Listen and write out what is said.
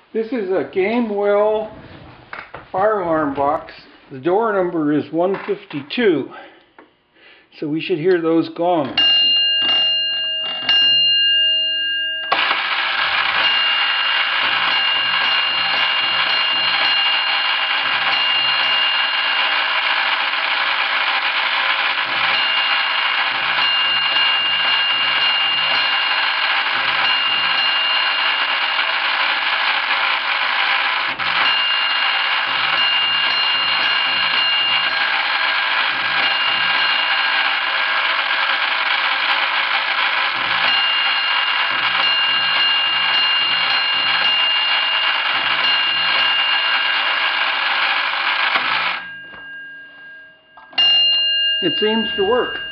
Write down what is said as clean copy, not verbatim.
This is a Gamewell Fire Alarm Box. The door number is 152. So we should hear those gongs. It seems to work.